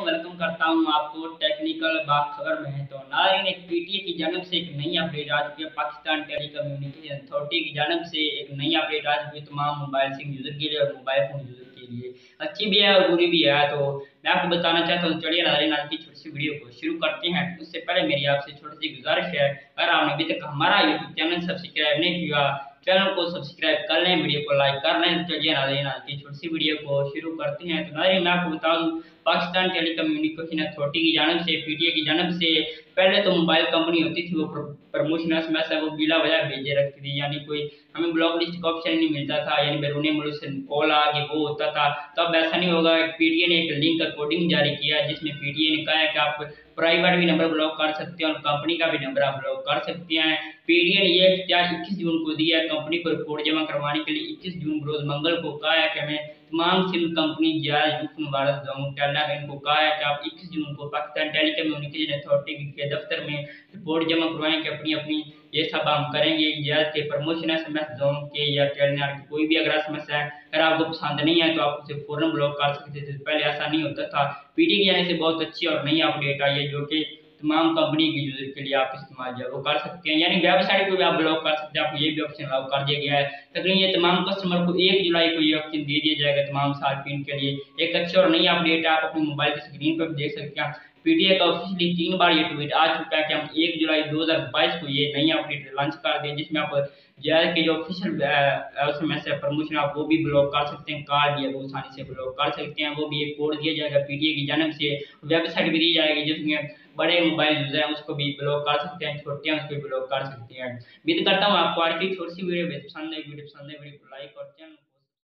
Welcome करता हूं आपको टेक्निकल बात खबर में। तो नारिन एक पीटीए की जानब से एक नई अपडेट आ चुकी है। पाकिस्तान टेलीकम्युनिकेशन अथॉरिटी की जानब से एक नई अपडेट आ चुकी है तमाम मोबाइल सिम यूजर के लिए और मोबाइल फोन यूजर के लिए। अच्छी भी है और बुरी भी है। तो मैं आपको बताना चाहता हूँ, चलिए नारिन आज की छोटी सी वीडियो को शुरू करते हैं। उससे पहले मेरी आपसे छोटी सी गुजारिश है, अगर आपने अभी तक हमारा यूट्यूब चैनल सब्सक्राइब नहीं किया, चैनल को सब्सक्राइब कर लें, वीडियो को लाइक कर लें। तो चलिए नाज़रीन आज की छोटी सी वीडियो को शुरू करते हैं। तो नाज़रीन मैं आपको बता दूं, पाकिस्तान टेलीकम्युनिकेशन अथॉरिटी की जानब से, पीटीए की जानब से पहले तो मोबाइल कंपनी होती थी वो प्रमोशनल एसएमएस है वो बिला वजह भेजे रखती थी, यानी कोई हमें ब्लॉक लिस्ट का ऑप्शन नहीं मिलता था, यानी बैरूनी मुल्क से कॉल आ के वो होता था। तब ऐसा नहीं होगा। पीटीए ने एक लिंक कोडिंग जारी किया जिसमें पीटीए ने कहा है कि आप प्राइवेट भी नंबर ब्लॉक कर सकते हैं और कंपनी का भी नंबर आप ब्लॉक कर सकते हैं। पीटीए ने ये इख्तियार 21 जून को दिया है कंपनी को रिपोर्ट जमा करवाने के लिए। 21 जून रोज मंगल को कहा है कि हमें तमाम सिम कंपनी इनको कहा है कि आप 21 जून को पाकिस्तान टेलीकम्युनिकेशन अथॉरिटी के दफ्तर में रिपोर्ट जमा करवाएं कि अपनी अपनी ये सब हम करेंगे। जायज के प्रमोशन एसएमएस जोन के या टेलनार के कोई भी अगर एसएमएस है, अगर आपको पसंद नहीं है तो आप उसे फौरन ब्लॉक कर सकते थे। पहले ऐसा नहीं होता था। पीटी की जाने से बहुत अच्छी और नई अपडेट आई है जो कि तमाम कंपनी के यूजर के लिए आप इस्तेमाल जो है वो कर सकते हैं, यानी वेबसाइट को भी आप ब्लॉक कर सकते हैं। आपको ये भी ऑप्शन अलाउ कर दिया गया है। तकरीबन ये तमाम कस्टमर को 1 जुलाई को ये ऑप्शन दे दिया जाएगा तमाम सार्फिन के लिए। एक अच्छी और नई अपडेट है, आप अपने मोबाइल की स्क्रीन पर भी देख सकते हैं। पीटीए का ऑफिशियली 3 बार ये ट्वीट आ चुका है कि हम 1 जुलाई 2022 को ये नई अपडेट लॉन्च कर दें जिसमें आप जायज के जो ऑफिशियल एसएमएस है प्रमोशन आप वो भी ब्लॉक कर सकते हैं, कार्ड या वो आसानी से ब्लॉक कर सकते हैं। वो भी एक कोड दिया जाएगा पीटीए की जानब से, वेबसाइट भी दी जाएगी जिसमें बड़े मोबाइल यूजर हैं उसको भी ब्लॉक कर सकते हैं, छोटे हैं उसको भी ब्लॉक कर सकते हैं। उम्मीद करता हूँ आपको आज की छोटी सी वीडियो पसंद है। वीडियो पसंद है वीडियो को लाइक और चैनल